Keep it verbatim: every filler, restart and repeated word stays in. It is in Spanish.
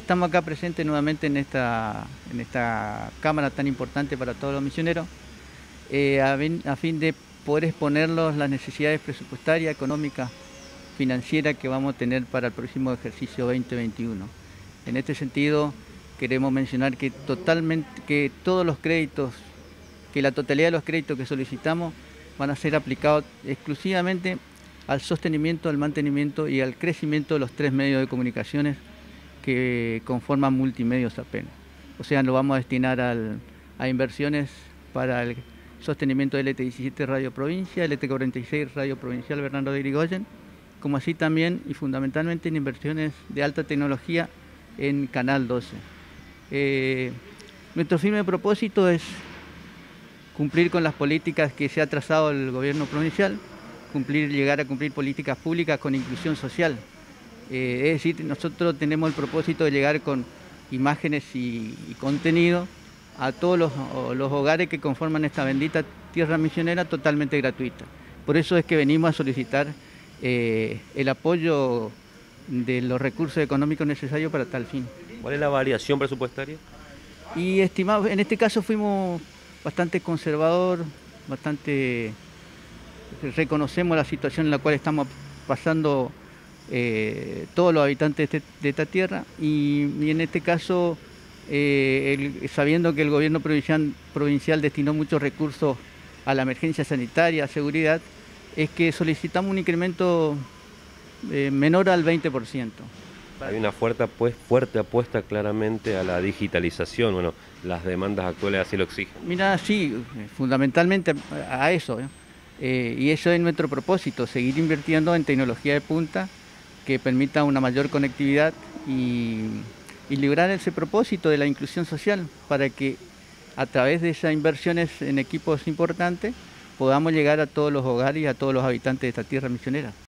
estamos acá presentes nuevamente en esta, en esta cámara tan importante para todos los misioneros, eh, a, a fin de poder exponerlos las necesidades presupuestarias, económicas, financieras que vamos a tener para el próximo ejercicio veinte veintiuno. En este sentido, queremos mencionar que, totalmente, que todos los créditos, que la totalidad de los créditos que solicitamos van a ser aplicados exclusivamente al sostenimiento, al mantenimiento y al crecimiento de los tres medios de comunicaciones que conforman Multimedios apenas. O sea, lo vamos a destinar al, a inversiones para el sostenimiento de L T diecisiete Radio Provincia, L T cuarenta y seis Radio Provincial Bernardo de Irigoyen, como así también y fundamentalmente en inversiones de alta tecnología en Canal doce. Eh, nuestro firme propósito es cumplir con las políticas que se ha trazado el gobierno provincial, cumplir, llegar a cumplir políticas públicas con inclusión social. Eh, es decir, nosotros tenemos el propósito de llegar con imágenes y, y contenido a todos los, los hogares que conforman esta bendita tierra misionera totalmente gratuita. Por eso es que venimos a solicitar eh, el apoyo de los recursos económicos necesarios para tal fin. ¿Cuál es la variación presupuestaria? Y estimado, en este caso fuimos bastante conservador, bastante reconocemos la situación en la cual estamos pasando eh, todos los habitantes de, este, de esta tierra y, y en este caso eh, el, sabiendo que el gobierno provincial, provincial destinó muchos recursos a la emergencia sanitaria, a seguridad, es que solicitamos un incremento eh, menor al veinte por ciento. Hay una fuerte, pues, fuerte apuesta claramente a la digitalización, bueno, las demandas actuales así lo exigen. Mira, sí, fundamentalmente a eso, ¿eh? Eh, y eso es nuestro propósito, seguir invirtiendo en tecnología de punta que permita una mayor conectividad y, y lograr ese propósito de la inclusión social para que a través de esas inversiones en equipos importantes podamos llegar a todos los hogares y a todos los habitantes de esta tierra misionera.